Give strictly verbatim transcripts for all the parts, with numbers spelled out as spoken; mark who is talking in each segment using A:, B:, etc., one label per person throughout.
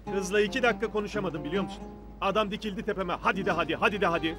A: Kızla iki dakika konuşamadım biliyor musun? Adam dikildi tepeme. Hadi de hadi, hadi de hadi.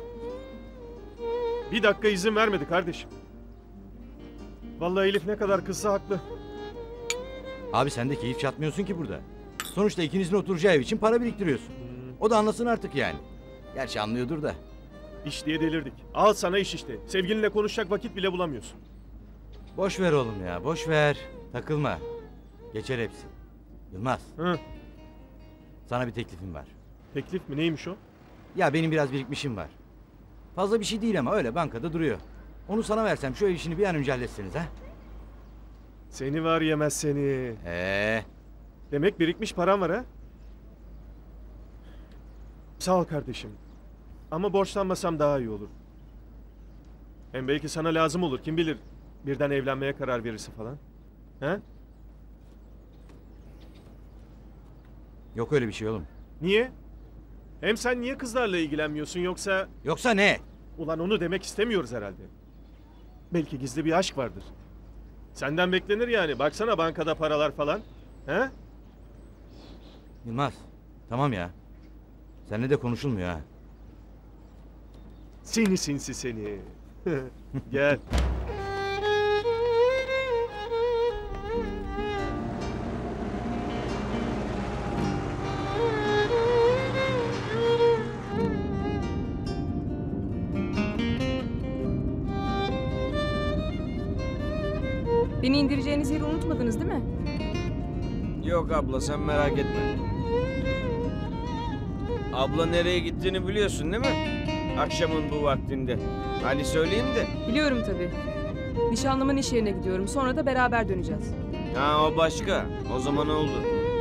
A: Bir dakika izin vermedi kardeşim. Vallahi Elif ne kadar kızsa haklı.
B: Abi sen de keyif çatmıyorsun ki burada. Sonuçta ikinizin oturacağı ev için para biriktiriyorsun. O da anlasın artık yani. Gerçi anlıyordur da.
A: İş diye delirdik. Al sana iş işte. Sevgilinle konuşacak vakit bile bulamıyorsun.
B: Boş ver oğlum ya, boş ver. Takılma. Geçer hepsi. Yılmaz,
A: Hı.
B: sana bir teklifim var.
A: Teklif mi? Neymiş o?
B: Ya benim biraz birikmişim var. Fazla bir şey değil ama öyle bankada duruyor. Onu sana versem şu ev işini bir an önce halletseniz ha?
A: Seni var yemez seni.
B: Ee,
A: Demek birikmiş param var ha? Sağ ol kardeşim. Ama borçlanmasam daha iyi olur. Hem belki sana lazım olur, kim bilir. Birden evlenmeye karar verirse falan. He?
B: yok öyle bir şey oğlum.
A: Niye? Hem sen niye kızlarla ilgilenmiyorsun yoksa...
B: Yoksa ne?
A: Ulan onu demek istemiyoruz herhalde. Belki gizli bir aşk vardır. Senden beklenir yani. Baksana bankada paralar falan. He?
B: Yılmaz, tamam ya. Seninle de konuşulmuyor ha.
A: Seni sinsi seni. Gel.
C: Beni indireceğiniz yeri unutmadınız değil mi?
D: Yok abla sen merak etme. Abla nereye gittiğini biliyorsun değil mi? Akşamın bu vaktinde. Hani söyleyeyim de.
C: Biliyorum tabii. Nişanlımın iş yerine gidiyorum. Sonra da beraber döneceğiz.
D: Ha o başka. O zaman oldu.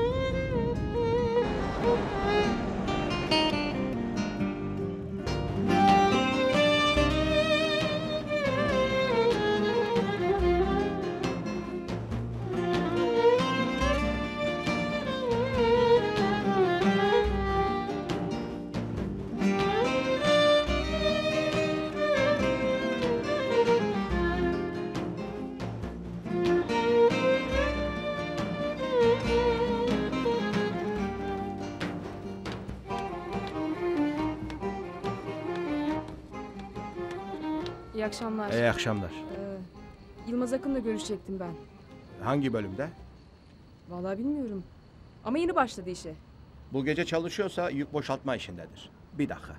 C: İyi akşamlar.
E: İyi akşamlar.
C: Ee, Yılmaz Akın'la görüşecektim ben.
E: Hangi bölümde?
C: Vallahi bilmiyorum. Ama yeni başladı işe.
E: Bu gece çalışıyorsa yük boşaltma işindedir. Bir dakika.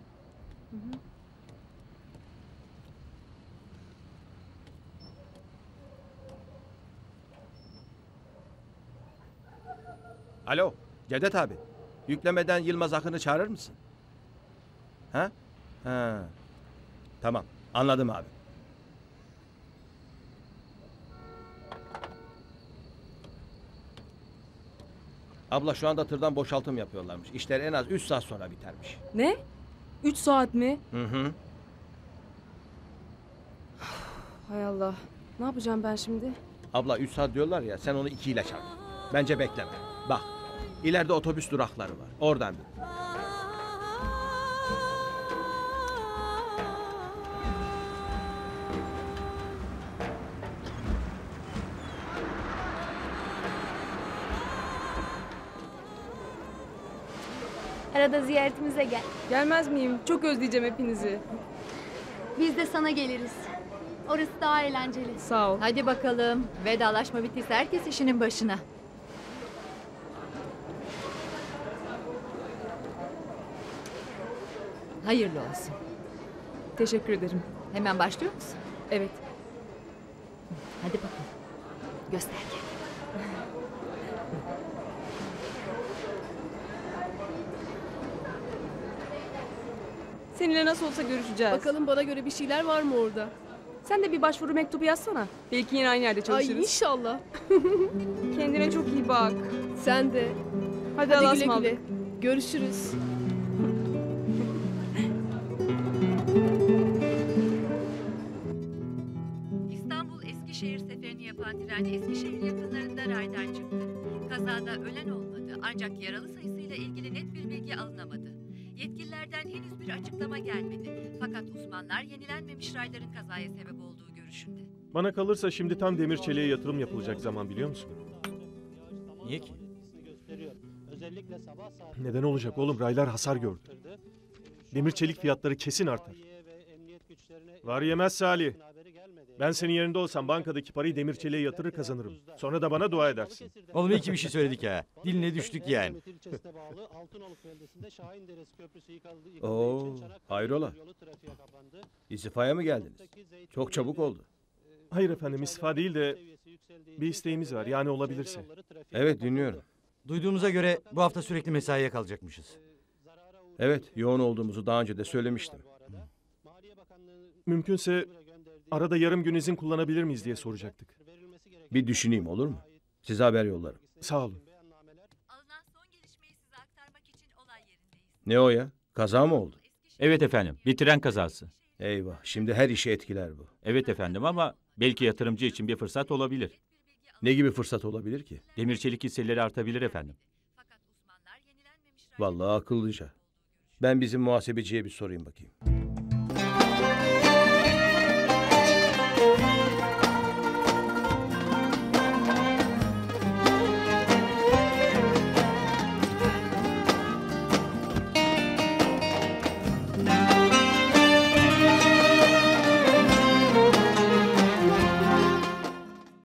E: Alo, Cevdet abi. Yüklemeden Yılmaz Akın'ı çağırır mısın? Ha? Ha. Tamam, anladım abi. Abla şu anda tırdan boşaltım yapıyorlarmış. İşler en az üç saat sonra bitermiş.
C: Ne? Üç saat mi?
E: Hı hı.
C: Hay Allah. Ne yapacağım ben şimdi?
E: Abla üç saat diyorlar ya, sen onu iki ile çarp. Bence bekleme. Bak, ileride otobüs durakları var. Oradan bin.
F: Arada ziyaretimize gel.
C: Gelmez miyim? Çok özleyeceğim hepinizi.
F: Biz de sana geliriz. Orası daha eğlenceli.
C: Sağ ol.
G: Hadi bakalım. Vedalaşma bittiyse herkes işinin başına. Hayırlı olsun.
C: Teşekkür ederim.
G: Hemen başlıyor musun?
C: Evet.
G: Hadi bakalım. Göster kendini.
C: Seninle nasıl olsa görüşeceğiz.
H: Bakalım bana göre bir şeyler var mı orada?
C: Sen de bir başvuru mektubu yazsana. Belki yine aynı yerde
H: Ay
C: çalışırız.
H: inşallah.
C: Kendine çok iyi bak.
H: Sen de.
C: Hadi,
H: Hadi
C: Allah'a
H: güle
C: ısmarladık.
H: güle. Görüşürüz.
G: İstanbul Eskişehir seferini yapan tren Eskişehir yakınlarında raydan çıktı. Kazada ölen olmadı ancak yaralı sayısıyla ilgili net bir bilgi alınamadı. Yetkililerden henüz bir açıklama gelmedi. Fakat uzmanlar yenilenmemiş rayların kazaya sebep olduğu görüşünde.
A: Bana kalırsa şimdi tam demir çeliğe yatırım yapılacak zaman biliyor musun?
B: Niye ki?
A: Neden olacak oğlum? Raylar hasar gördü. Demir çelik fiyatları kesin artar. Var yemez Salih. Ben senin yerinde olsam bankadaki parayı demir çeliğe yatırır kazanırım. Sonra da bana dua edersin.
B: Oğlum iyi ki bir şey söyledik ha. Diline düştük yani.
E: Oo, hayrola? İstifaya mı geldiniz? Çok çabuk oldu.
A: Hayır efendim, istifa değil de bir isteğimiz var. Yani olabilirse.
E: Evet, dinliyorum.
B: Duyduğumuza göre bu hafta sürekli mesaiye kalacakmışız.
E: Evet, yoğun olduğumuzu daha önce de söylemiştim.
A: Mümkünse arada yarım gün izin kullanabilir miyiz diye soracaktık.
E: Bir düşüneyim, olur mu? Size haber yollarım.
A: Sağ olun.
G: Alınan son gelişmeyi size aktarmak için olay yerindeyiz.
E: Ne o ya? Kaza mı oldu?
I: Evet efendim, bir tren kazası.
E: Eyvah, şimdi her işi etkiler bu.
I: Evet efendim ama belki yatırımcı için bir fırsat olabilir.
E: Ne gibi fırsat olabilir ki?
I: Demir çelik hisseleri artabilir efendim.
G: Fakat uzmanlar yenilenmemiş
E: Vallahi akıllıca. Ben bizim muhasebeciye bir sorayım bakayım.